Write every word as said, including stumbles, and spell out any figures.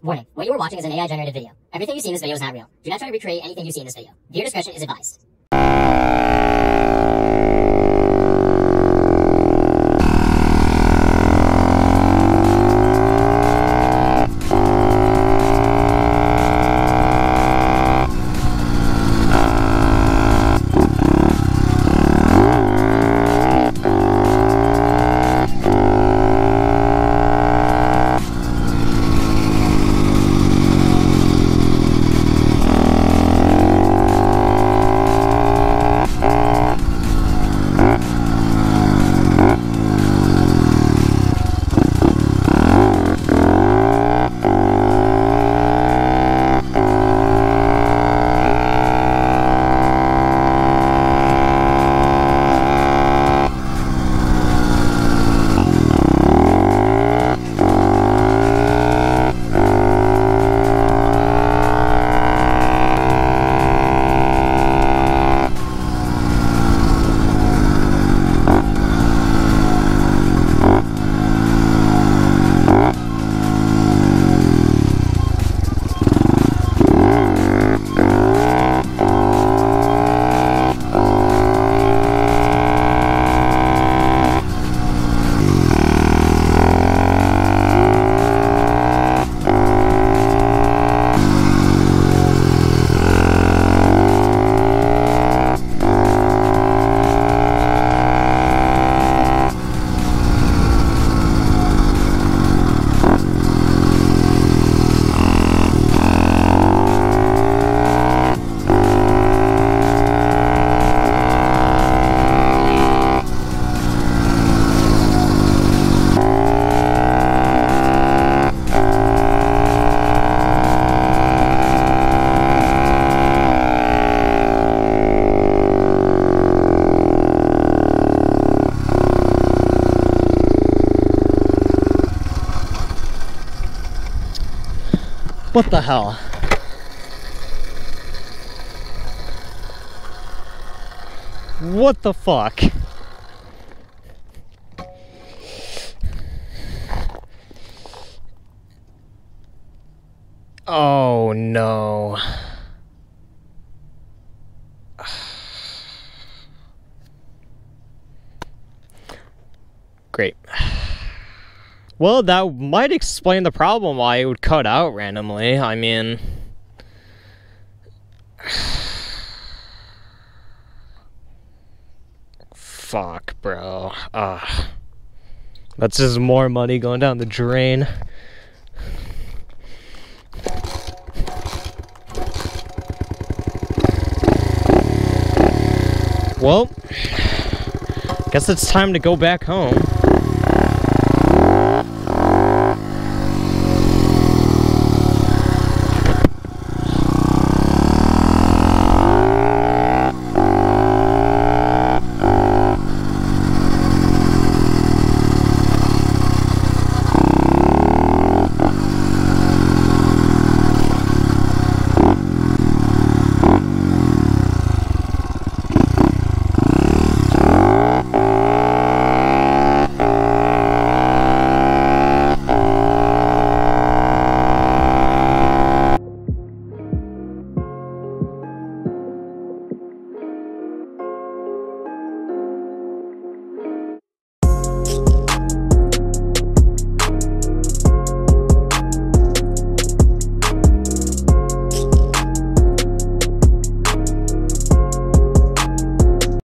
Warning, what you are watching is an A I-generated video. Everything you see in this video is not real. Do not try to recreate anything you see in this video. Viewer discretion is advised. What the hell? What the fuck? Oh no. Great. Well, that might explain the problem why it would cut out randomly. I mean... Fuck, bro. Ugh. That's just more money going down the drain. Well, guess it's time to go back home.